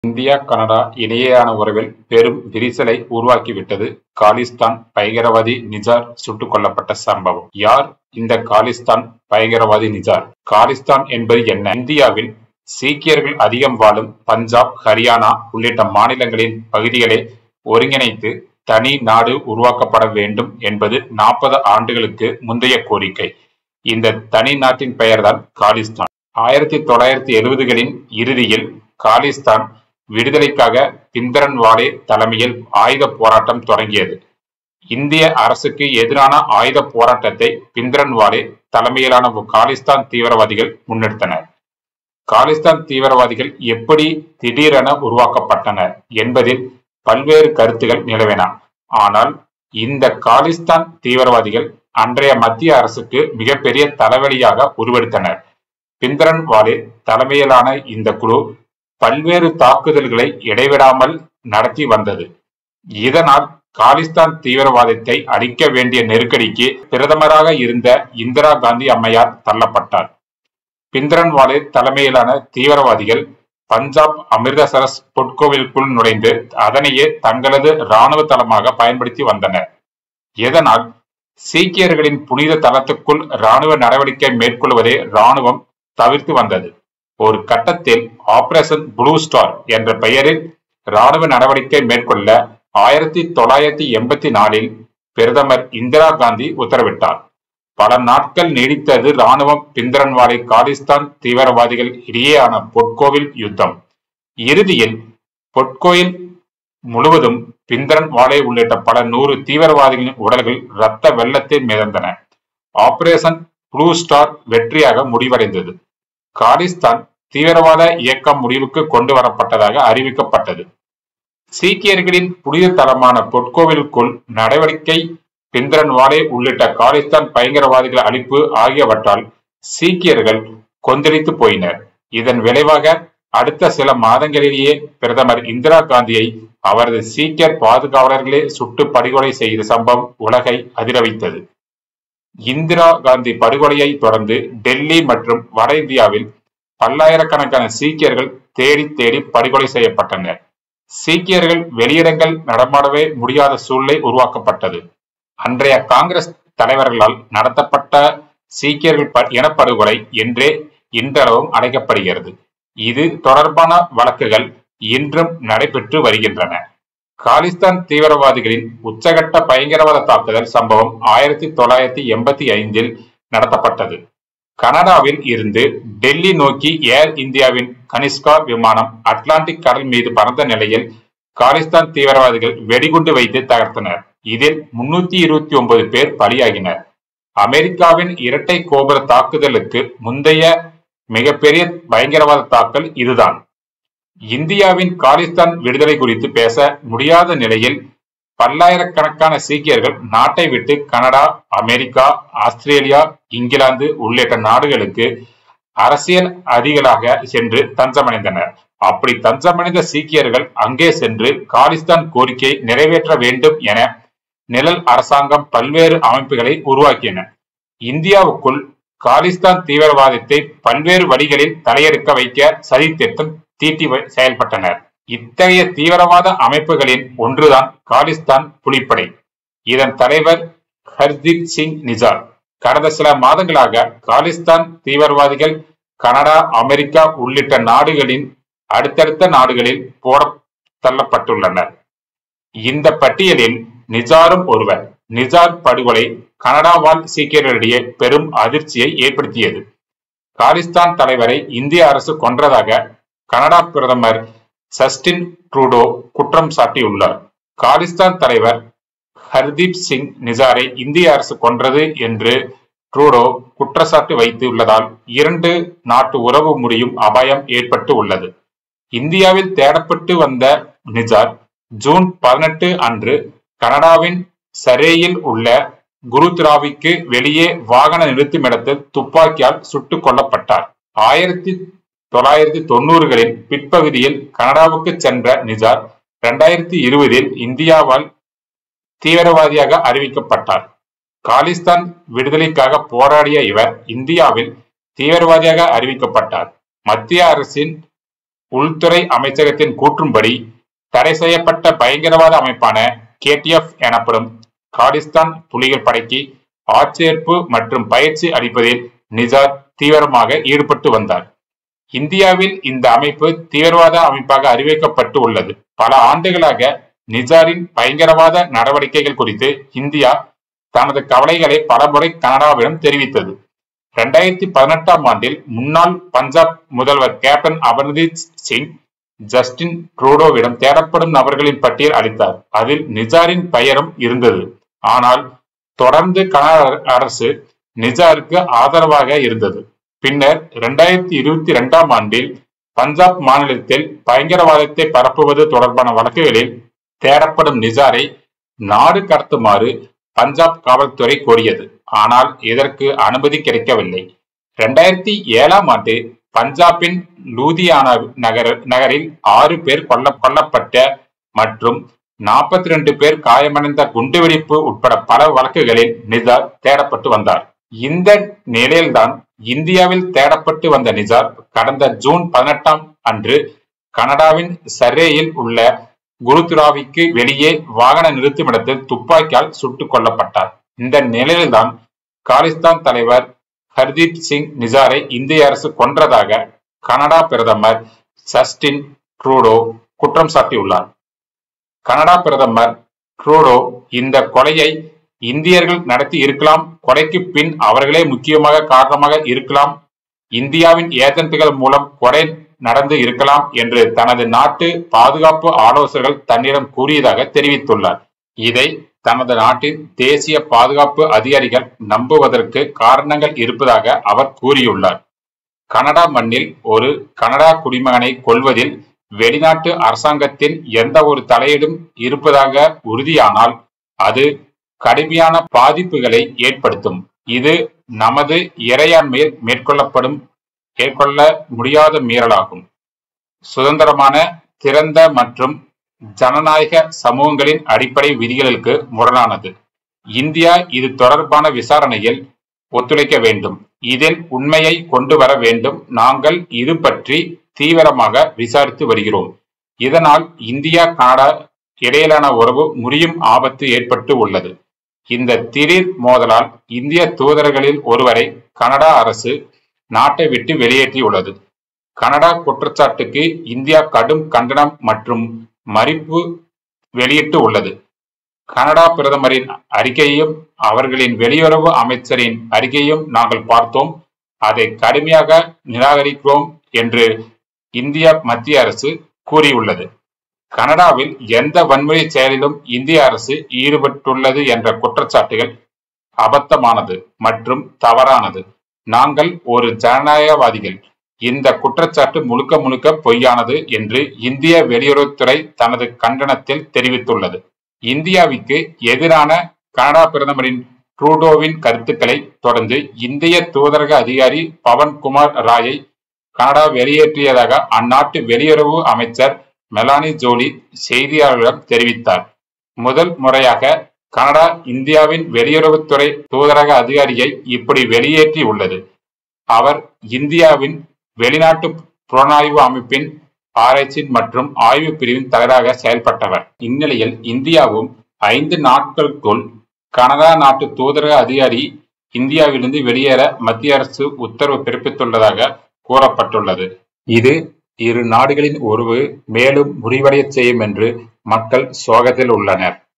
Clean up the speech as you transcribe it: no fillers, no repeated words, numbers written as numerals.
India Canada இடையேயான உறவில் பெரும் விரிசலை உருவாக்கிவிட்டது காலிஸ்தான் பயங்கரவாதி நிஜார் சுட்டுக் கொல்லப்பட்ட சம்பவம். யார் இந்த காலிஸ்தான் பயங்கரவாதி நிஜார்? காலிஸ்தான் என்பது என்ன? இந்தியாவில் சீக்கியர்கள் அதிகம் வாழும் பஞ்சாப், ஹரியானா உள்ளிட்ட மாநிலங்களின் பகுதிகளை ஒருங்கிணைத்து தனி நாடு உருவாக்கப்பட வேண்டும் என்பது 40 ஆண்டுகளுக்கு முந்தைய கோரிக்கை. இந்த தனி நாட்டின் பெயர்தான் காலிஸ்தான். 1970களின் இறுதியில் காலிஸ்தான் விடுதலைக்காக பிந்திரன்வாலே தலைமையில் ஆயுத போராட்டம் தொடங்கியது. இந்திய அரசுக்கு எதிரான ஆயுத போராட்டத்தை பிந்திரன்வாலே தலைமையிலான காலிஸ்தான் தீவிரவாதிகள் முன்னெடுத்தனர். காலிஸ்தான் தீவிரவாதிகள் எப்படி திடீரென உருவாக்கப்பட்டனர் என்பதில் பல்வேறு கருத்துகள் நிலவின. ஆனால் இந்த காலிஸ்தான் தீவிரவாதிகள் அன்றைய மத்திய அரசுக்கு மிகப்பெரிய தலைவலியாக உருவெடுத்தனர். பிந்திரன்வாலே தலைமையிலான இந்த குழு பல்வேறு தாக்குதல்களை இடைவிடாமல் நடத்தி வந்தது. இதனால் காலிஸ்தான் தீவிரவாதத்தை அழிக்க வேண்டிய நெருக்கடிக்கு பிரதமராக இருந்த இந்திரா காந்தி அம்மையார் தள்ளப்பட்டார். பிந்திரன்வாலே தலைமையிலான தீவிரவாதிகள் பஞ்சாப் அமிர்தசரஸ் பொற்கோவிலுக்குள் நுழைந்து அதனையே தங்களது இராணுவ தளமாக பயன்படுத்தி வந்தனர். இதனால் சீக்கியர்களின் புனித தளத்துக்குள் இராணுவ நடவடிக்கை மேற்கொள்வதை இராணுவம் தவிர்த்து வந்தது. ஒரு கட்டத்தில் ஆபரேஷன் ப்ளூ ஸ்டார் என்ற பெயரில் இராணுவ நடவடிக்கை மேற்கொள்ள 1984 பிரதமர் இந்திரா காந்தி உத்தரவிட்டார். பல நாட்கள் நீடித்தது இராணுவம் பிந்திரன்வாலே காலிஸ்தான் தீவிரவாதிகள் இடையேயான பொற்கோவில் யுத்தம். இறுதியில் பொற்கோயில் முழுவதும் பிந்திரன்வாலே உள்ளிட்ட பல 100 தீவிரவாதிகளின் உடல்கள் இரத்த வெள்ளத்தில் மிதந்தன. ஆபரேஷன் ப்ளூ ஸ்டார் வெற்றியாக முடிவடைந்தது. காலிஸ்தான் தீவிரவாத இயக்கம் முடிவுக்கு கொண்டு வரப்பட்டதாக அறிவிக்கப்பட்டது. சீக்கியர்களின் புனித தலமான பொற்கோவிலுக்குள் நடவடிக்கை, பிந்திரன்வாலே உள்ளிட்ட காலிஸ்தான் பயங்கரவாதிகள் அழிப்பு ஆகியவற்றால் சீக்கியர்கள் கொந்தளித்து போயினர். இதன் விளைவாக அடுத்த சில மாதங்களிலேயே பிரதமர் இந்திரா காந்தியை அவரது சீக்கியர் பாதுகாவலர்களே சுட்டு படுகொலை செய்த சம்பவம் உலகை அதிர வைத்தது. இந்திரா காந்தி படுகொலையை தொடர்ந்து டெல்லி மற்றும் வட இந்தியாவில் பல்லாயிரக்கணக்கான சீக்கியர்கள் தேடி தேடி படுகொலை செய்யப்பட்டனர். சீக்கியர்கள் வெளியிடங்கள் நடமாடவே முடியாத சூழ்நிலை உருவாக்கப்பட்டது. அன்றைய காங்கிரஸ் தலைவர்களால் நடத்தப்பட்ட சீக்கியர்கள் இனப்படுகொலை என்றே இன்றளவும் அழைக்கப்படுகிறது. இது தொடர்பான வழக்குகள் இன்றும் நடைபெற்று வருகின்றன. காலிஸ்தான் தீவிரவாதிகளின் உச்சகட்ட பயங்கரவாத தாக்குதல் சம்பவம் 1985 நடத்தப்பட்டது. கனடாவில் இருந்து டெல்லி நோக்கி ஏர் இந்தியாவின் கனிஷ்கா விமானம் அட்லாண்டிக் கடல் மீது பறந்த நிலையில் காலிஸ்தான் தீவிரவாதிகள் வெடிகுண்டு வைத்து தகர்த்தனர். இதில் 329 பேர் பலியாகினர். அமெரிக்காவின் இரட்டை கோபுர தாக்குதலுக்கு முந்தைய மிகப்பெரிய பயங்கரவாத தாக்கல் இதுதான். இந்தியாவின் காலிஸ்தான் விடுதலை குறித்து பேச முடியாத நிலையில் பல்லாயிரக்கணக்கான சீக்கியர்கள் நாட்டை விட்டு கனடா, அமெரிக்கா, ஆஸ்திரேலியா, இங்கிலாந்து உள்ளிட்ட நாடுகளுக்கு அரசியல் அதிகளாக சென்று தஞ்சமடைந்தனர். அப்படி தஞ்சமடைந்த சீக்கியர்கள் அங்கே சென்று காலிஸ்தான் கோரிக்கையை நிறைவேற்ற வேண்டும் என நிழல் அரசாங்கம் பல்வேறு அமைப்புகளை உருவாக்கின. இந்தியாவுக்குள் காலிஸ்தான் தீவிரவாதத்தை பல்வேறு வழிகளில் தலையெடுக்க வைக்க சதித்திட்டம் தீட்டி செயல்பட்டனர். இத்தகைய தீவிரவாத அமைப்புகளின் ஒன்றுதான் காலிஸ்தான் புலிப்படை. இதன் தலைவர் ஹர்தீப் சிங் நிஜார். கடந்த சில மாதங்களாக காலிஸ்தான் தீவிரவாதிகள் கனடா, அமெரிக்கா உள்ளிட்ட நாடுகளின் அடுத்தடுத்த நாடுகளில் போட தள்ளப்பட்டுள்ளனர். இந்த பட்டியலில் நிஜாரும் ஒருவர். நிஜார் படுகொலை கனடா வாழ் சீக்கியர்களிடையே பெரும் அதிர்ச்சியை ஏற்படுத்தியது. காலிஸ்தான் தலைவரை இந்திய அரசு கொன்றதாக கனடா பிரதமர் ஜஸ்டின் ட்ரூடோ குற்றம் சாட்டியுள்ளார். காலிஸ்தான் தலைவர் ஹர்தீப் சிங் நிஜாரை இந்திய அரசு கொன்றது என்று ட்ரூடோ குற்றச்சாட்டு வைத்து உள்ளதால் 2 நாட்டு உறவு முறியும் அபாயம் ஏற்பட்டு உள்ளது. இந்தியாவில் தேடப்பட்டு வந்த நிஜார் ஜூன் 18 அன்று கனடாவின் சரேயில் உள்ள குருத்ராவிற்கு வெளியே வாகன நிறுத்துமிடத்தில் துப்பாக்கியால் சுட்டுக் கொல்லப்பட்டார். 1990களின் பிற்பகுதியில் கனடாவுக்கு சென்ற நிஜார் 2020 இந்தியாவால் தீவிரவாதியாக அறிவிக்கப்பட்டார். காலிஸ்தான் விடுதலைக்காக போராடிய இவர் இந்தியாவில் தீவிரவாதியாக அறிவிக்கப்பட்டார். மத்திய அரசின் உள்துறை அமைச்சகத்தின் கூற்றும்படி தடை செய்யப்பட்ட பயங்கரவாத அமைப்பான KTF எனப்படும் காலிஸ்தான் புலிகள் படைக்கு ஆட்சேர்ப்பு மற்றும் பயிற்சி அளிப்பதில் நிஜார் தீவிரமாக ஈடுபட்டு வந்தார். இந்தியாவில் இந்த அமைப்பு தீவிரவாத அமைப்பாக அறிவிக்கப்பட்டு உள்ளது. பல ஆண்டுகளாக நிஜாரின் பயங்கரவாத நடவடிக்கைகள் குறித்து இந்தியா தனது கவலைகளை பலமுறை கனடாவிடம் தெரிவித்தது. 2018ஆம் ஆண்டில் முன்னாள் பஞ்சாப் முதல்வர் கேப்டன் அமர்தீப் சிங் ஜஸ்டின் ட்ரூடோவிடம் தேடப்படும் நபர்களின் பட்டியல் அளித்தார். அதில் நிஜாரின் பெயரும் இருந்தது. ஆனால் தொடர்ந்து கனடா அரசு நிஜாருக்கு ஆதரவாக இருந்தது. பின்னர் 2022ஆம் ஆண்டில் பஞ்சாப் மாநிலத்தில் பயங்கரவாதத்தை பரப்புவது தொடர்பான வழக்குகளில் தேடப்படும் நிஜாரை நாடு கடத்துமாறு பஞ்சாப் காவல்துறை கோரியது. ஆனால் இதற்கு அனுமதி கிடைக்கவில்லை. 2007ஆம் ஆண்டு பஞ்சாபின் லூதியானா நகரில் 6 பேர் கொல்லப்பட்ட மற்றும் 42 பேர் காயமடைந்த குண்டுவெடிப்பு உட்பட பல வழக்குகளில் நிஜார் தேடப்பட்டு வந்தார். இந்த நிலையில்தான் இந்தியாவில் தேடப்பட்டு வந்த நிஜார் கடந்த ஜூன் 18ஆம் அன்று கனடாவின் சர்ரேயில் உள்ள குருதுராவிற்கு வெளியே வாகன நிறுத்துமிடத்தில் துப்பாக்கியால் சுட்டுக் கொல்லப்பட்டார். இந்த நிலையில்தான் காலிஸ்தான் தலைவர் ஹர்தீப் சிங் நிஜாரை இந்திய அரசு கொன்றதாக கனடா பிரதமர் ஜஸ்டின் ட்ரூடோ குற்றம் சாட்டியுள்ளார். கனடா பிரதமர் ட்ரூடோ இந்த கொலையை இந்தியர்கள் நடத்தி இருக்கலாம், கொலைக்கு பின் அவர்களே முக்கியமாக காரணமாக இருக்கலாம், இந்தியாவின் ஏஜென்ட்கள் மூலம் கொலை நடந்து இருக்கலாம் என்று தனது நாட்டு பாதுகாப்பு ஆலோசகர்கள் தன்னிடம் கூறியதாக தெரிவித்துள்ளார். இதை தனது நாட்டின் தேசிய பாதுகாப்பு அதிகாரிகள் நம்புவதற்கு காரணங்கள் இருப்பதாக அவர் கூறியுள்ளார். கனடா மண்ணில் ஒரு கனடா குடிமகனை கொல்வதில் வெளிநாட்டு அரசாங்கத்தின் எந்த ஒரு தலையீடும் இருப்பதாக உறுதியானால் அது கடுமையான பாதிப்புகளை ஏற்படுத்தும். இது நமது இறையாண்மையில் மேற்கொள்ள முடியாத மீறலாகும். சுதந்திரமான, திறந்த மற்றும் ஜனநாயக சமூகங்களின் அடிப்படை விதிகளுக்கு முரணானது. இந்தியா இது தொடர்பான விசாரணையில் ஒத்துழைக்க வேண்டும். இதில் உண்மையை கொண்டு வர வேண்டும். நாங்கள் இது பற்றி தீவிரமாக விசாரித்து வருகிறோம். இதனால் இந்தியா கனடா இடையிலான உறவு முறியும் ஆபத்து ஏற்பட்டு உள்ளது. இந்த திடீர் மோதலால் இந்திய தூதர்களில் ஒருவரை கனடா அரசு நாட்டை விட்டு வெளியேற்றியுள்ளது. கனடா குற்றச்சாட்டுக்கு இந்தியா கடும் கண்டனம் மற்றும் மறுப்பு வெளியிட்டு உள்ளது. கனடா பிரதமரின் அறிக்கையையும் அவர்களின் வெளியுறவு அமைச்சரின் அறிக்கையையும் நாங்கள் பார்த்தோம். அதை கடுமையாக நிராகரிக்கிறோம் என்று இந்திய மத்திய அரசு கூறியுள்ளது. கனடாவில் எந்த வன்முறை செயலிலும் இந்திய அரசு ஈடுபட்டுள்ளது என்ற குற்றச்சாட்டுகள் அபத்தமானது மற்றும் தவறானது. நாங்கள் ஒரு ஜனநாயகவாதிகள். இந்த குற்றச்சாட்டு முழுக்க முழுக்க பொய்யானது என்று இந்திய வெளியுறவுத்துறை தனது கண்டனத்தில் தெரிவித்துள்ளது. இந்தியாவுக்கு எதிரான கனடா பிரதமரின் ட்ரூடோவின் கருத்துக்களை தொடர்ந்து இந்திய தூதரக அதிகாரி பவன் குமார் ராயை கனடா வெளியேற்றியதாக அந்நாட்டு வெளியுறவு அமைச்சர் மெலானி ஜோலி செய்தியாளர்களிடம் தெரிவித்தார். முதல் முறையாக கனடா இந்தியாவின் வெளியுறவுத்துறை தூதரக அதிகாரியை இப்படி வெளியேற்றி உள்ளது. அவர் இந்தியாவின் வெளிநாட்டு புலனாய்வு அமைப்பின் ஆராய்ச்சி மற்றும் ஆய்வு பிரிவின் தலைவராக செயல்பட்டவர். இந்நிலையில் இந்தியாவும் 5 நாட்களுக்குள் கனடா நாட்டு தூதரக அதிகாரி இந்தியாவிலிருந்து வெளியேற மத்திய அரசு உத்தரவு பிறப்பித்துள்ளதாக கூறப்பட்டுள்ளது. இது இரு நாடுகளின் உறவு மேலும் முறிவடைய செய்யும் என்று மக்கள் சோகத்தில் உள்ளனர்.